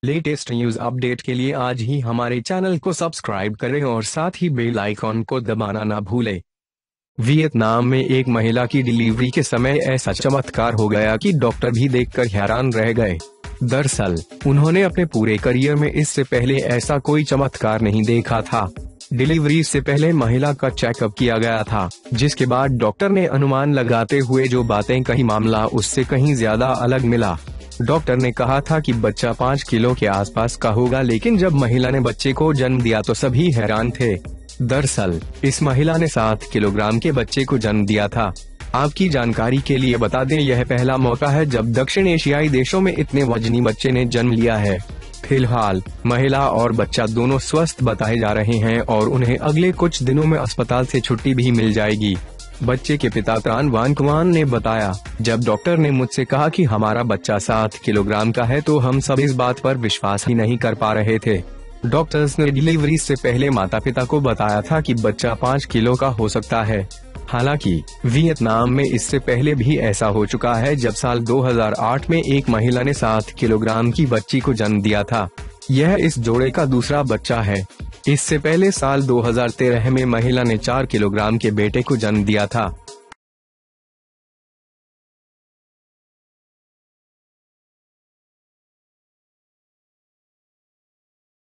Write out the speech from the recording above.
Latest news update के लिए आज ही हमारे चैनल को सब्सक्राइब करें और साथ ही बेल आइकॉन को दबाना ना भूलें। वियतनाम में एक महिला की डिलीवरी के समय ऐसा चमत्कार हो गया कि डॉक्टर भी देखकर हैरान रह गए। दरअसल उन्होंने अपने पूरे करियर में इससे पहले ऐसा कोई चमत्कार नहीं देखा था। डिलीवरी से पहले महिला का चेकअप किया गया था, जिसके बाद डॉक्टर ने अनुमान लगाते हुए जो बातें कही, मामला उससे कहीं ज्यादा अलग मिला। डॉक्टर ने कहा था कि बच्चा 5 किलो के आसपास का होगा, लेकिन जब महिला ने बच्चे को जन्म दिया तो सभी हैरान थे। दरअसल इस महिला ने 7 किलोग्राम के बच्चे को जन्म दिया था। आपकी जानकारी के लिए बता दें, यह पहला मौका है जब दक्षिण एशियाई देशों में इतने वजनी बच्चे ने जन्म लिया है। फिलहाल महिला और बच्चा दोनों स्वस्थ बताए जा रहे हैं और उन्हें अगले कुछ दिनों में अस्पताल से छुट्टी भी मिल जाएगी। बच्चे के पिता त्रान वांगकुआन ने बताया, जब डॉक्टर ने मुझसे कहा कि हमारा बच्चा 7 किलोग्राम का है तो हम सब इस बात पर विश्वास ही नहीं कर पा रहे थे। डॉक्टर्स ने डिलीवरी से पहले माता पिता को बताया था कि बच्चा 5 किलो का हो सकता है। हालांकि वियतनाम में इससे पहले भी ऐसा हो चुका है, जब साल 2008 में एक महिला ने 7 किलोग्राम की बच्ची को जन्म दिया था। यह इस जोड़े का दूसरा बच्चा है। इससे पहले साल 2013 में महिला ने 4 किलोग्राम के बेटे को जन्म दिया था।